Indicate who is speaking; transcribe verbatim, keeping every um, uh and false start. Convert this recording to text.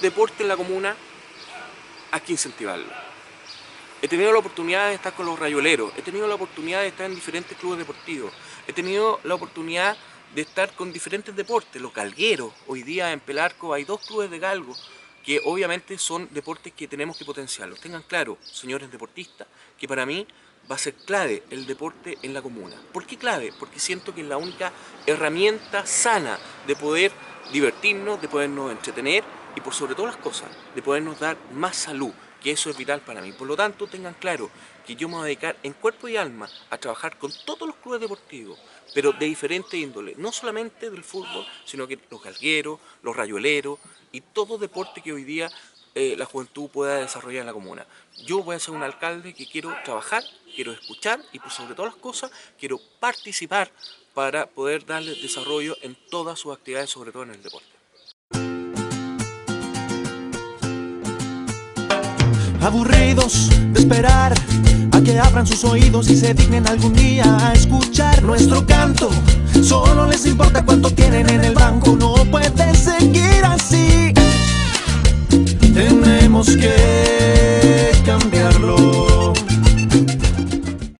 Speaker 1: deporte en la comuna hay que incentivarlo. He tenido la oportunidad de estar con los rayueleros, he tenido la oportunidad de estar en diferentes clubes deportivos, he tenido la oportunidad de estar con diferentes deportes, los galgueros. Hoy día en Pelarco hay dos clubes de galgo que obviamente son deportes que tenemos que potenciarlos. Tengan claro, señores deportistas, que para mí va a ser clave el deporte en la comuna. ¿Por qué clave? Porque siento que es la única herramienta sana de poder divertirnos, de podernos entretener y por sobre todas las cosas, de podernos dar más salud, que eso es vital para mí. Por lo tanto, tengan claro que yo me voy a dedicar en cuerpo y alma a trabajar con todos los clubes deportivos, pero de diferente índole, no solamente del fútbol, sino que los galgueros, los rayueleros y todo deporte que hoy día eh, la juventud pueda desarrollar en la comuna. Yo voy a ser un alcalde que quiero trabajar, quiero escuchar y por sobre todas las cosas quiero participar para poder darle desarrollo en todas sus actividades, sobre todo en el deporte.
Speaker 2: Aburridos de esperar a que abran sus oídos y se dignen algún día a escuchar nuestro canto. Solo les importa cuánto tienen en el banco, no puede seguir así.